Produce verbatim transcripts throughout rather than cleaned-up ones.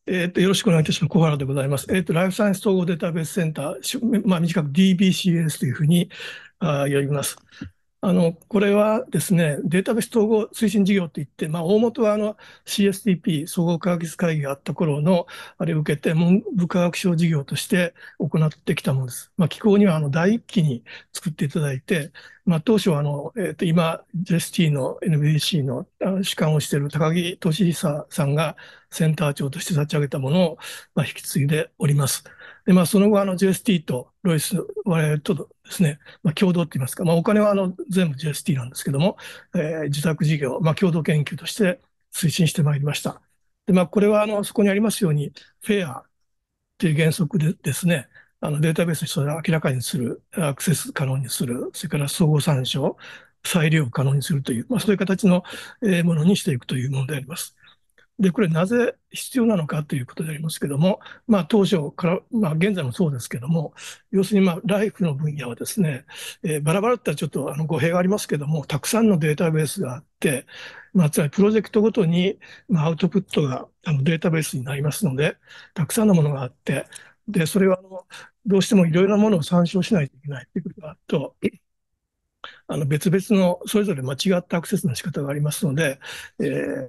えっと、よろしくお願いいたします。小原でございます。えっと、ライフサイエンス統合データベースセンター、しまあ、短く ディービーシーエス というふうにあ呼びます。あの、これはですね、データベース統合推進事業といって、まあ、大元はあの シーエスティーピー、総合科学技術会議があった頃の、あれを受けて、文部科学省事業として行ってきたものです。まあ、機構にはあの第一期に作っていただいて、まあ、当初はあの、えーと、今、ジェスティー の エヌビーディーシー のあの主幹をしている高木俊久さんがセンター長として立ち上げたものを、まあ、引き継いでおります。で、まあ、その後、あの ジェスティー とロイス、我々とですね、まあ、共同って言いますか、まあ、お金はあの全部 ジェスティー なんですけども、えー自宅事業、まあ、共同研究として推進してまいりました。で、まあ、これはあのそこにありますように、フェアという原則でですね、あのデータベースにそれを明らかにする、アクセス可能にする、それから相互参照、再利用可能にするという、まあ、そういう形のえーものにしていくというものであります。で、これなぜ必要なのかということでありますけども、まあ当初から、まあ現在もそうですけども、要するにまあライフの分野はですね、えーバラバラってちょっとあの語弊がありますけども、たくさんのデータベースがあって、まあつまりプロジェクトごとにまあアウトプットがあのデータベースになりますので、たくさんのものがあって、で、それはあのどうしてもいろいろなものを参照しないといけないということがあると、あの別々のそれぞれ間違ったアクセスの仕方がありますので、えー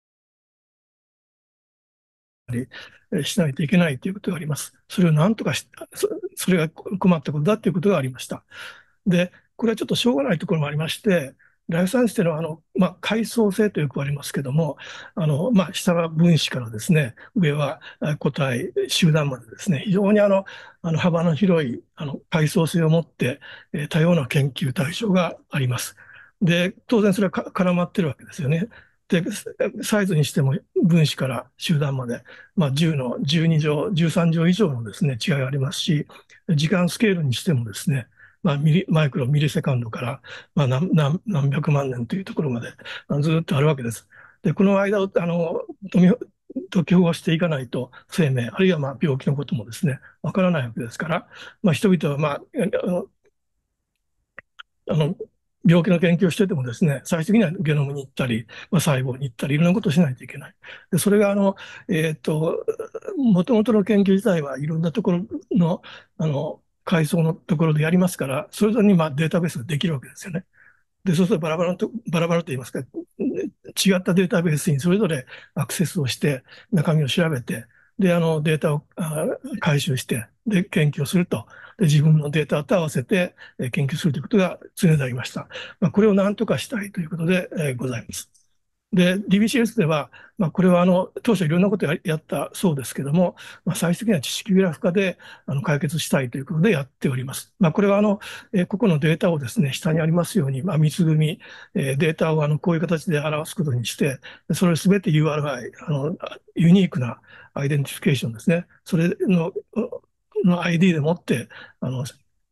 しないといけないということがあります。それを何とかし、そそれが困ったことだということがありました。で、これはちょっとしょうがないところもありまして、ライフサイエンスというのは、あの、まあ、階層性とよくありますけども、あの、まあ、下は分子からですね、上はあ個体、集団までですね、非常にあの、あの幅の広い、あの、階層性を持って、えー多様な研究対象があります。で、当然それはか絡まってるわけですよね。で、サイズにしても分子から集団まで、まあ、じゅうのじゅうに乗、じゅうさん乗以上のですね、違いがありますし、時間スケールにしてもですね、まあ、ミリマイクロ、ミリセカンドから、まあ、何何何百万年というところまであのずっとあるわけです。で、この間をあの解き解きほぐしていかないと、生命、あるいはまあ病気のこともですね、わからないわけですから、まあ、人々は、まあ、あのあの病気の研究をしててもですね、最終的にはゲノムに行ったり、まあ、細胞に行ったり、いろんなことをしないといけない。で、それが、あの、えっと、もともとの研究自体はいろんなところの、あの、階層のところでやりますから、それぞれにまあデータベースができるわけですよね。で、そうするとバラバラと、バラバラと言いますか、違ったデータベースにそれぞれアクセスをして、中身を調べて、で、あの、データをあ回収して、で、研究をすると。で、自分のデータと合わせてえ研究するということが常でありました。まあ、これを何とかしたいということで、えーございます。で、ディービーシーエス では、まあ、これはあの当初いろんなことをややったそうですけども、まあ、最終的には知識グラフ化であの解決したいということでやっております。まあ、これはあの、えー個々のデータをですね、下にありますように、まあ、三つ組み、えーデータをあのこういう形で表すことにして、それをすべて ユーアールアイ、あのユニークなアイデンティフィケーションですね、それのの アイディー でもってあの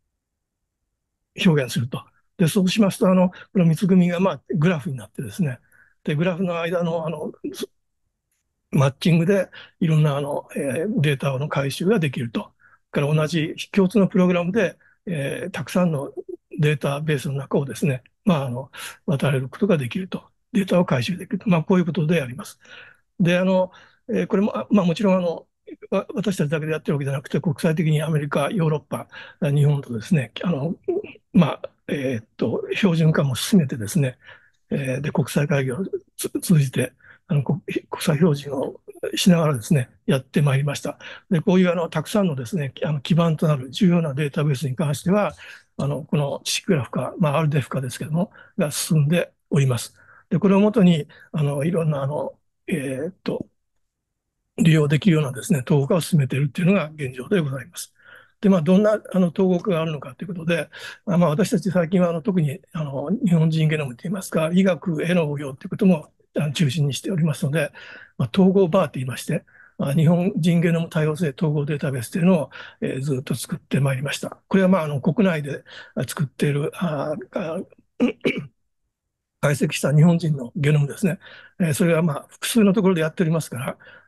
表現すると。で、そうしますと、あの、この三つ組みが、まあ、グラフになってですね、で、グラフの間の、あの、マッチングでいろんなあの、えーデータの回収ができると。から同じ共通のプログラムで、えーたくさんのデータベースの中をですね、まあ、あの、渡れることができると。データを回収できると。まあ、こういうことであります。で、あの、えーこれも、あまあ、もちろん、あの、わ私たちだけでやってるわけじゃなくて、国際的にアメリカ、ヨーロッパ、日本とですね、あの、まあ、えーっと、標準化も進めてですね、えーで、国際会議をつ通じて、あの国国際標準をしながらですね、やってまいりました。で、こういうあのたくさんのですね、あの基盤となる重要なデータベースに関しては、あのこのシクグラフ化、まあ、アールディーエフ 化ですけども、が進んでおります。で、これをもとに、あのいろんなあの、えーっと、利用できるようなですね、統合化を進めているというのが現状でございます。で、まあ、どんなあの統合化があるのかということで、あまあ、私たち最近はあの特にあの日本人ゲノムといいますか、医学への応用ということもあの中心にしておりますので、まあ、統合バーといいまして、まあ日本人ゲノム多様性統合データベースというのを、えーずっと作ってまいりました。これはまああの国内で作っているああ解析した日本人のゲノムですね。えーそれはまあ複数のところでやっておりますから、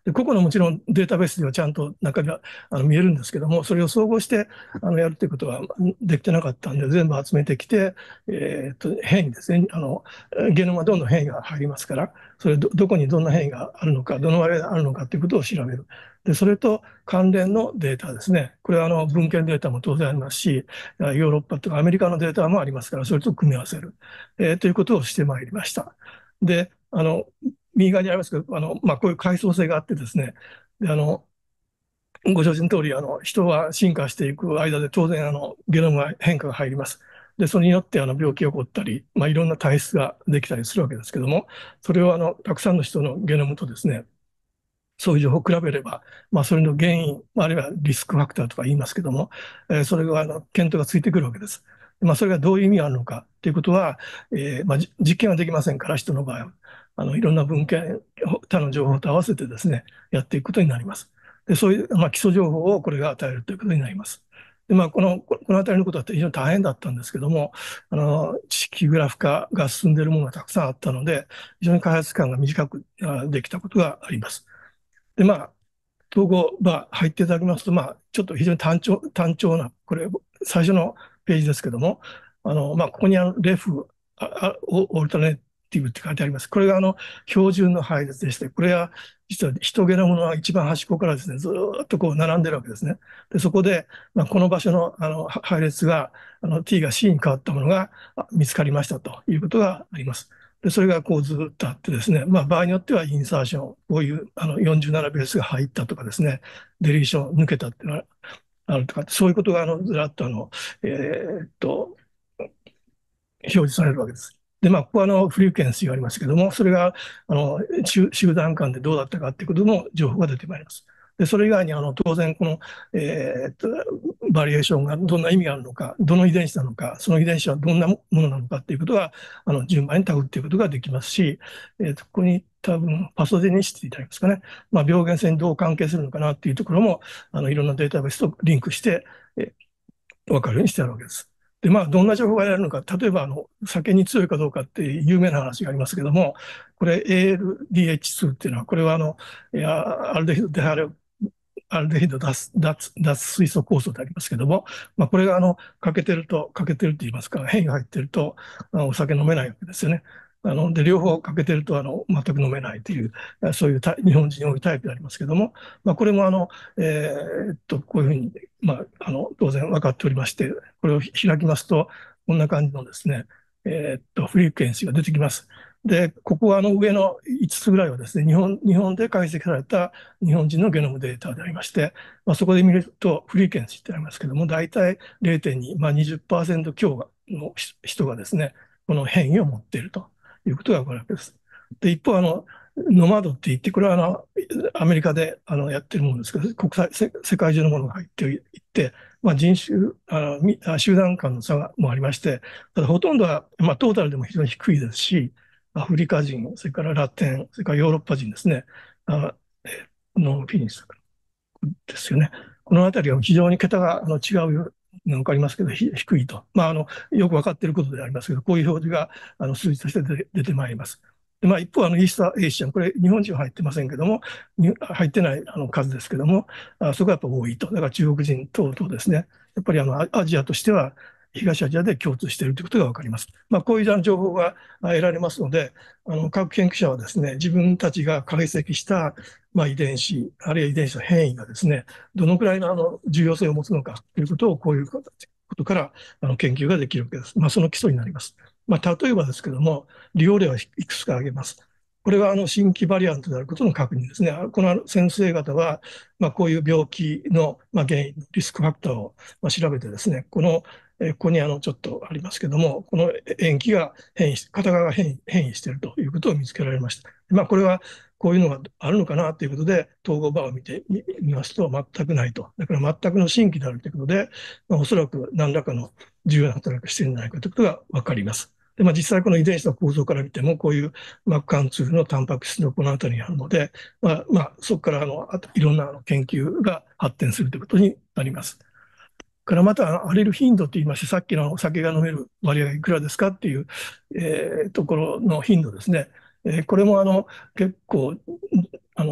で、個々のもちろんデータベースではちゃんと中身はあの見えるんですけども、それを総合してあのやるということはできてなかったんで、全部集めてきて、えーっと変異ですねあの、ゲノムはどんどん変異が入りますから、それど、どこにどんな変異があるのか、どの割合があるのかということを調べる。で、それと関連のデータですね。これはあの文献データも当然ありますし、ヨーロッパとかアメリカのデータもありますから、それと組み合わせる、えーということをしてまいりました。で、あの右側にありますけど、あのまあ、こういう階層性があってですね、であのご承知の通り、あの人は進化していく間で当然あのゲノムは変化が入ります。で、それによってあの病気が起こったり、まあ、いろんな体質ができたりするわけですけども、それをあのたくさんの人のゲノムとですね、そういう情報を比べれば、まあ、それの原因、あるいはリスクファクターとか言いますけども、えーそれがあの検討がついてくるわけです。まあ、それがどういう意味があるのかということは、えーまあ、じ実験はできませんから、人の場合は。あのいろんな文献、他の情報と合わせてですね、やっていくことになります。で、そういう、まあ、基礎情報をこれが与えるということになります。で、まあ、この、このあたりのことは非常に大変だったんですけども、あの、知識グラフ化が進んでいるものがたくさんあったので、非常に開発期間が短くあできたことがあります。で、まあ、統合バー入っていただきますと、まあ、ちょっと非常に単調、単調な、これ、最初のページですけども、あの、まあ、ここにあの、レフ、ああオオルタネティブって書いてあります。これがあの、標準の配列でして、これは実は人ゲノムの一番端っこからですね、ずーっとこう並んでるわけですね。で、そこで、まあ、この場所のあの配列が、あの T が C に変わったものがあ見つかりましたということがあります。で、それがこうずっとあってですね、まあ、場合によってはインサーション、こういうあのよんじゅうななベースが入ったとかですね、デリーション抜けたっていうのがあるとか、そういうことがあのずらっとあの、えーっと表示されるわけです。で、まあ、ここはあのフリークエンシーがありますけども、それがあの集集団間でどうだったかということも情報が出てまいります。で、それ以外にあの当然この、えーっと、バリエーションがどんな意味があるのか、どの遺伝子なのか、その遺伝子はどんなものなのかということがあの順番にタグっていうことができますし、えーっと、ここに多分パソジェニシティといいますかね、まあ、病原性にどう関係するのかなっていうところもあのいろんなデータベースとリンクして、えー、分かるようにしてあるわけです。で、まあ、どんな情報がやるのか、例えば、あの、酒に強いかどうかっていう有名な話がありますけども、これ エーエルディーエイチツー っていうのは、これはあの、いやアルデヒドである、アルデヒド脱脱脱水素酵素でありますけども、まあ、これがあの欠けてると、欠けてると言いますか、変異が入ってると、あのお酒飲めないわけですよね。あので両方欠けてるとあの全く飲めないという、そういう日本人に多いタイプでありますけども、まあ、これもあの、えーっとこういうふうに、まあ、あの当然分かっておりまして、これを開きますと、こんな感じのですね、えーっとフリークエンシーが出てきます。で、ここはあの上のいつつぐらいはですね、日本日本で解析された日本人のゲノムデータでありまして、まあ、そこで見るとフリーケンシーってありますけども、大体れいてんに、まあ、にじゅっパーセント強の人がですね、この変異を持っているということがわかるわけです。で、一方、あの、ノマドって言って、これはあのアメリカであのやってるものですけど、国際、世世界中のものが入っていって、まあ、人種あの、み集団間の差がもありまして、ただほとんどは、まあ、トータルでも非常に低いですし、アフリカ人、それからラテン、それからヨーロッパ人ですね、あえノンフィニッシュですよね。このあたりは非常に桁があの違うの分かりますけど、ひ低いと。まあ、あのよく分かっていることでありますけど、こういう表示があの数字として出て出てまいります。でまあ、一方、あのイースターエーシアン、これ、日本人は入ってませんけども、に入ってないあの数ですけども、あそこはやっぱ多いと。だから中国人等々ですね、やっぱりあのアアジアとしては、東アジアで共通しているということが分かります。まあ、こういう情報が得られますので、あの各研究者はですね、自分たちが解析したまあ、遺伝子、あるいは遺伝子の変異がですね、どのくらいのあの重要性を持つのかということを、こういうことからあの研究ができるわけです。まあ、その基礎になります。まあ、例えばですけども、利用例はいくつか挙げます。これはあの新規バリアントであることの確認ですね。この先生方は、まあ、こういう病気のまあ原因、リスクファクターをまあ調べてですね、このえここにあのちょっとありますけども、この塩基が変異し、片側が変異変異しているということを見つけられました。まあ、これはこういうのがあるのかなということで、統合バーを見てみみますと、全くないと。だから全くの新規であるということで、まあ、おそらく何らかの重要な働きをしているんじゃないかということが分かります。でまあ、実際この遺伝子の構造から見ても、こういうマック貫通のタンパク質のこの辺りにあるので、まあまあ、そこからあのあといろんな研究が発展するということになります。からまた荒れる頻度といいまして、さっきのお酒が飲める割合がいくらですかっていう、えーところの頻度ですね。えーこれもあの結構あの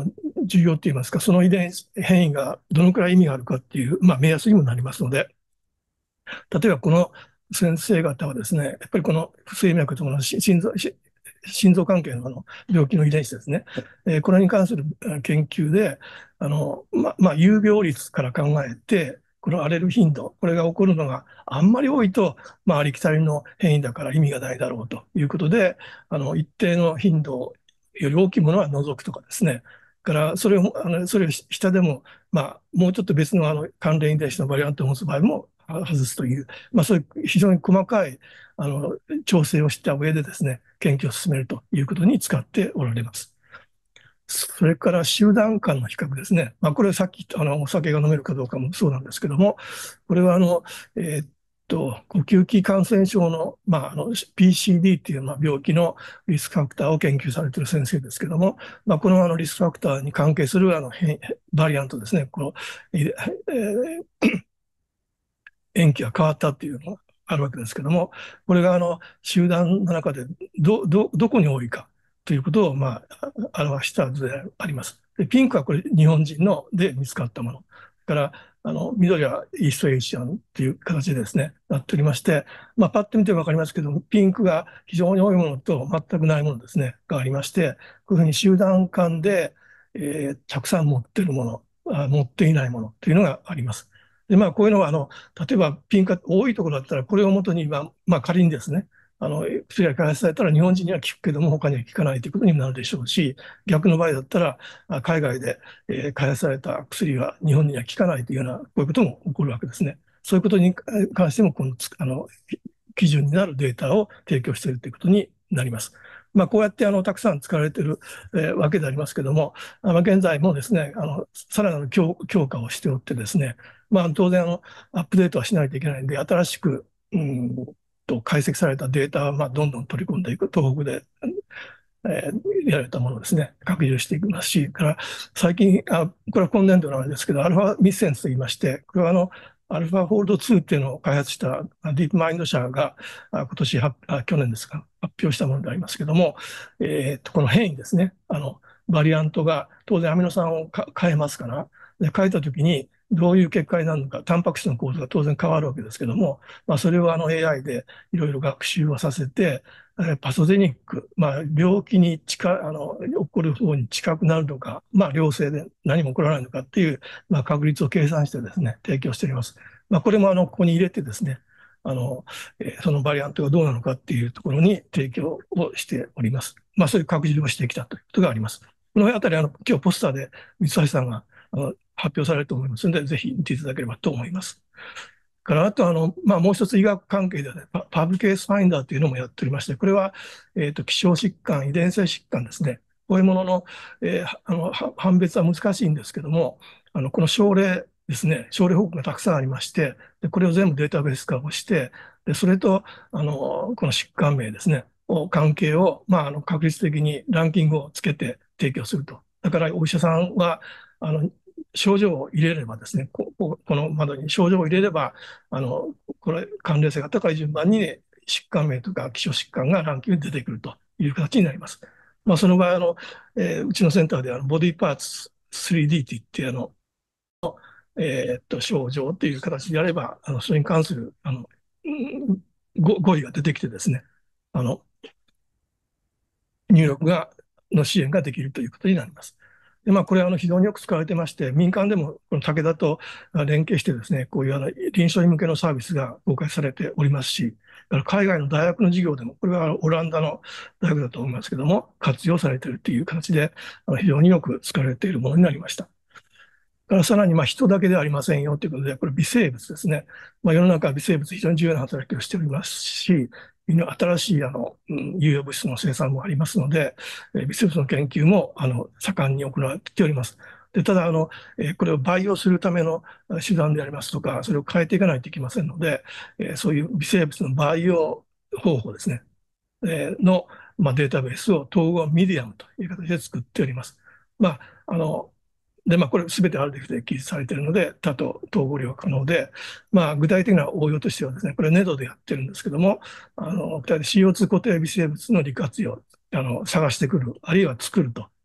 重要って言いますか、その遺伝子変異がどのくらい意味があるかっていう、まあ、目安にもなりますので、例えばこの先生方はですね、やっぱりこの不整脈とかの心臓、心臓関係のあの病気の遺伝子ですね、えーこれに関する研究で、あのままあ、有病率から考えて、この荒れる頻度、これが起こるのがあんまり多いと、まあ、ありきたりの変異だから意味がないだろうということで、あの一定の頻度より大きいものは除くとかですね、からそれをあのそれを下でも、まあ、もうちょっと別のあの関連遺伝子のバリアントを持つ場合も外すという、まあ、そういう非常に細かいあの調整をした上でですね、研究を進めるということに使っておられます。それから集団間の比較ですね。まあ、これさっきあのお酒が飲めるかどうかもそうなんですけども、これはあの、えーっと呼吸器感染症の、まあ、あの ピーシーディー っていうまあ病気のリスクファクターを研究されている先生ですけども、まあ、このあのリスクファクターに関係するあの変バリアントですね、この、えー塩基が変わったっていうのがあるわけですけども、これがあの集団の中でど、ど、どこに多いかということを、まあ、表した図であります。で、ピンクはこれ日本人ので見つかったもの。からあの緑はイーストエイシアンという形でですね、なっておりまして、まあ、パッと見て分かりますけど、ピンクが非常に多いものと全くないものですね、がありまして、こういうふうに集団間で、えーたくさん持っているものあ、持っていないものというのがあります。で、まあ、こういうのは、あの、例えばピンクが多いところだったら、これをもとに、まあ、まあ、仮にですね、あの、薬が開発されたら日本人には効くけども、他には効かないということになるでしょうし、逆の場合だったら、あ海外で、えー開発された薬が日本には効かないというような、こういうことも起こるわけですね。そういうことに関しても、この、あの、基準になるデータを提供しているということになります。まあ、こうやってあのたくさん使われている、えーわけでありますけども、あの現在もですね、あのさらなる強強化をしておってですね、まあ、当然あの、アップデートはしないといけないんで、新しく、うんと解析されたデータはまあどんどん取り込んでいく、東北で、えーやられたものをですね、拡充していきますし、から最近、あこれは今年度なんですけど、アルファミッセンスといいまして、これはあの、アルファフォールドツーっていうのを開発したディープマインド社があ今年はあ、去年ですか、発表したものでありますけども、えーと、この変異ですね、あの、バリアントが当然アミノ酸をか変えますから、で変えたときにどういう結果になるのか、タンパク質の構造が当然変わるわけですけども、まあ、それをあの エーアイ でいろいろ学習をさせて、パソゼニック、まあ、病気に近あの起こる方に近くなるのか、まあ、良性で何も起こらないのかっていう、まあ、確率を計算してですね、提供しております。まあ、これもあのここに入れてですね、あのえーそのバリアントがどうなのかっていうところに提供をしております。まあ、そういう拡充をしてきたということがあります。このあたり、あの今日ポスターで三橋さんがあの発表されると思いますので、ぜひ見ていただければと思います。からあとあの、まあ、もう一つ医学関係ではね、パパブケースファインダーというのもやっておりまして、これは、えーと、希少疾患、遺伝性疾患ですね、こういうものの、えーあの判別は難しいんですけども、あのこの症例ですね、症例報告がたくさんありまして、でこれを全部データベース化をして、でそれとあのこの疾患名ですね、を関係を、まあ、あの確率的にランキングをつけて提供すると。だからお医者さんはあの症状を入れればですね、こここの窓に症状を入れれば、あのこれ関連性が高い順番に疾患名とか希少疾患がランキングに出てくるという形になります。まあ、その場合あの、えーうちのセンターではボディパーツ スリーディー といってあの、えーっと症状っていう形でやれば、あのそれに関するあのうんご語彙が出てきてですね、あの入力がの支援ができるということになります。でまあ、これはあの非常によく使われてまして、民間でもこの武田と連携してですね、こういうあの臨床に向けのサービスが公開されておりますし、海外の大学の授業でも、これはオランダの大学だと思いますけども、活用されているという形で、非常によく使われているものになりました。からさらにまあ人だけではありませんよということで、これ微生物ですね。まあ、世の中は微生物非常に重要な働きをしておりますし、新しいあの、うん、有用物質の生産もありますので、え微生物の研究もあの盛んに行われております。でただあの、えこれを培養するための手段でありますとか、それを変えていかないといけませんので、えそういう微生物の培養方法ですね、えの、まあ、データベースを統合ミディアムという形で作っております。まあ、あので、まあ、これすべてアルディフで記述されているので、多と統合量可能で、まあ、具体的な応用としてはですね、これネドでやってるんですけども、あの、シーオーツー 固定微生物の利活用、あの、探してくる、あるいは作ると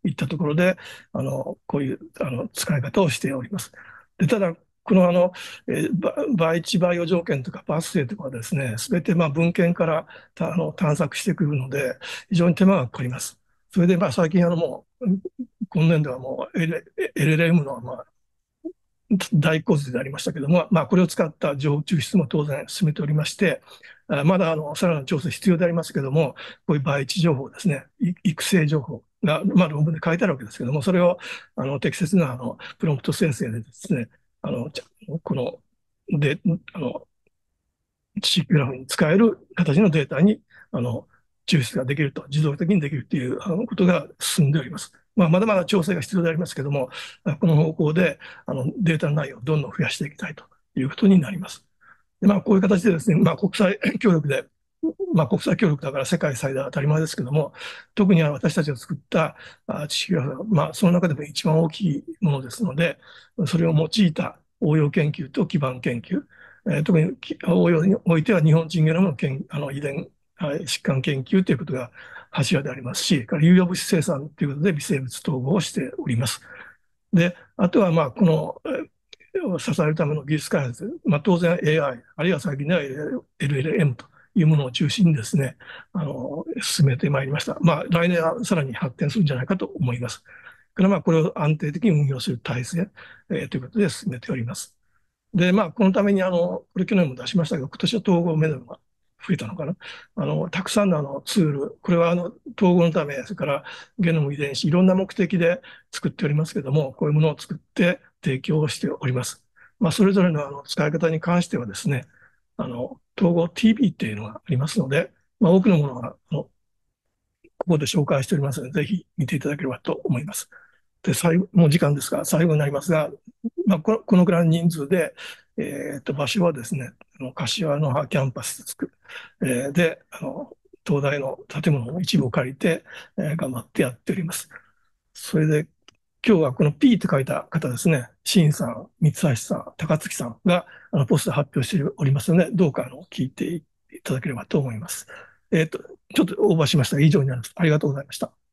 いったところで、あの、こういうあの使い方をしております。で、ただ、このあの、えーば倍地バイオ条件とかパスウェイとかはですね、すべてまあ文献からたあの探索してくるので、非常に手間がかかります。それでまあ最近あのもう、今年度はもう エルエルエルエム のまあ大洪水でありましたけれども、まあ、これを使った情報抽出も当然進めておりまして、あまだあのさらなる調整必要でありますけれども、こういう培地情報ですね、い育成情報が、まあ、論文で書いてあるわけですけれども、それをあの適切なあのプロンプト生成でですね、あのちゃこのであの地域グラフに使える形のデータにあの抽出ができると、自動的にできるというあのことが進んでおります。まあ、まだまだ調整が必要でありますけれども、この方向であのデータの内容をどんどん増やしていきたいということになります。でまあ、こういう形でですね、まあ、国際協力で、まあ、国際協力だから世界最大当たり前ですけども、特に私たちが作った知識が、まあ、その中でも一番大きいものですので、それを用いた応用研究と基盤研究、えー、特に応用においては日本人ゲノムのけんあの遺伝疾患研究ということが柱でありますし、有用物質生産ということで微生物統合をしております。で、あとはまあこの支えるための技術開発、まあ、当然 エーアイ、あるいは最近では エルエルエム というものを中心にですね、あの進めてまいりました。まあ、来年はさらに発展するんじゃないかと思います。からまあこれを安定的に運用する体制、えー、ということで進めております。で、まあ、このために、あの、これ去年も出しましたけど、今年は統合メダルが増えたのかな。あの、たくさんのあのツール、これはあの統合のため、それからゲノム遺伝子、いろんな目的で作っておりますけども、こういうものを作って提供しております。まあ、それぞれのあの使い方に関してはですね、あの、統合 ティービー っていうのがありますので、まあ、多くのものが、あの、ここで紹介しておりますので、ぜひ見ていただければと思います。で、最後、もう時間ですが、最後になりますが、まあ、このこのくらいの人数で、えー、と場所はですね、あの柏の葉キャンパスでつく、えー、であの、東大の建物の一部を借りて、えー、頑張ってやっております。それで、今日はこの P って書いた方ですね、新さん、三橋さん、高槻さんがあのポスター発表しておりますので、どうかあの聞いていただければと思います。えっ、と、ちょっとオーバーしましたが、以上になります。ありがとうございました。